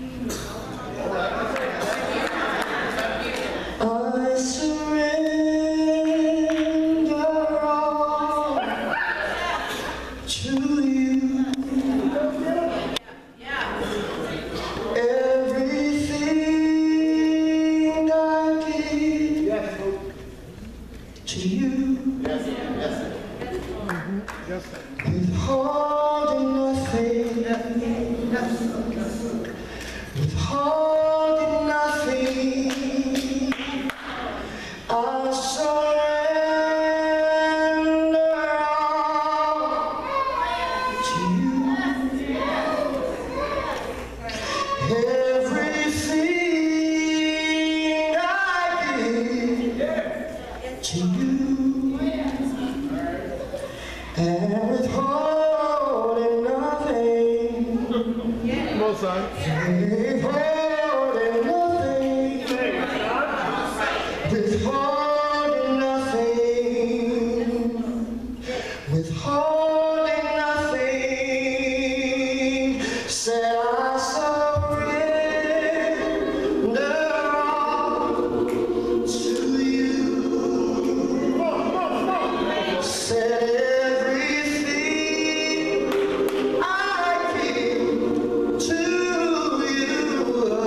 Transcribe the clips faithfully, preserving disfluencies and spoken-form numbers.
I surrender all to you. Everything I give to you. Withholding nothing. Withholding nothing. I surrender all to you. Everything I give to you. And withholding nothing. Come on, son. Withholding nothing. Withholding nothing. Withholding nothing. Said I surrender all to you. Said everything I give to you.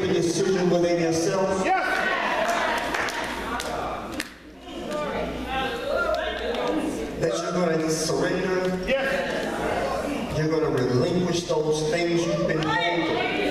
a decision within yourself? Yes. That you're going to surrender? Yes. You're going to relinquish those things you've been holding?